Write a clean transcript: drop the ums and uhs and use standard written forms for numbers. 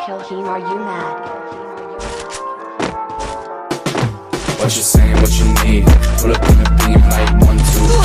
kill him, are you mad? What you saying, what you need? Pull up in the beam like 1, 2,